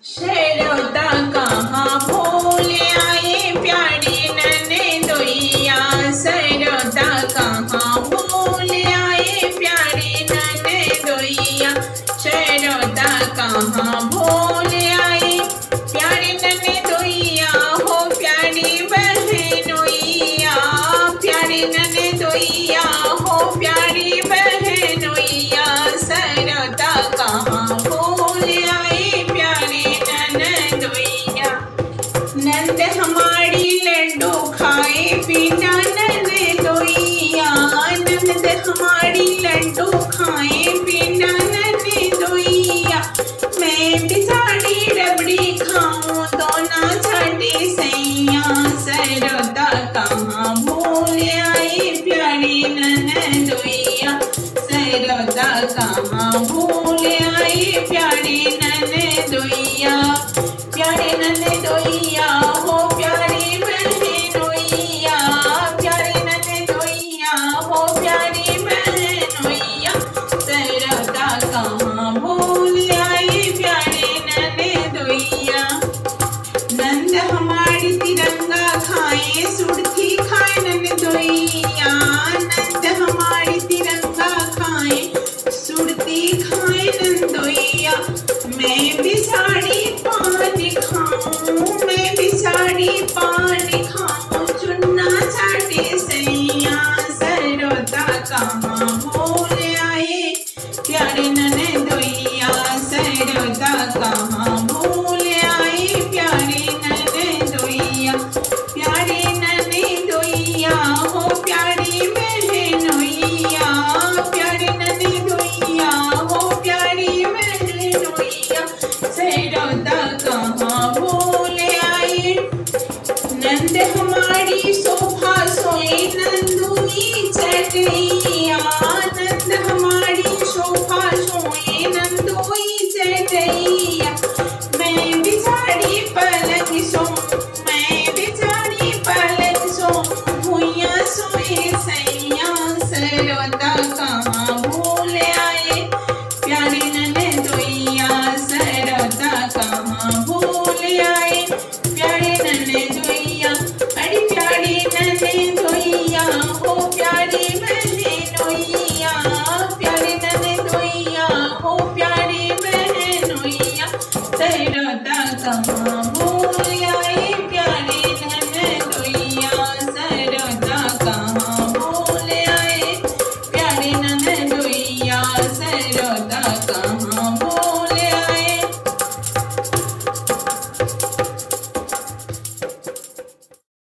शेरोता कहाँ भूल आए प्यारी ननदोइया, शेरोता कहाँ भूल आए प्यारी ननदोइया, शेरोता कहाँ भूल आए प्यारी ननदोइया हो प्यारी बहनोइया, प्यारी ननदोइया हो प्यारी बहनोइया, शेरोता कहाँ भूल आए प्यारी ननदोइया। नंद हमारी लड्डू खाए बिना ननदोइया, नंद हमारी लड्डू खाए बिना ननदोइया, मैं भी साड़ी रबड़ी खाऊं तो ना छठी सैया, शेरोता कहाँ भूल आए प्यारी ननदोइया, शेरोता कहाँ भूल आए प्यारी ननदोइया, प्यारी ननदोइया हो प्यारी बहनोइया, प्यारी ननदोइया हो प्यारी बहनोइया, शेरोता कहाँ भूल आए प्यारी ननदोइया। नंद हमारी तिरंगा खाए सुर्खी खाए ननदोइया, नंद हमारी तिरंगा खाए सुर्खी खाए ननदोइया, मैं भी साड़ी पान खाऊं, मैं भी साड़ी पान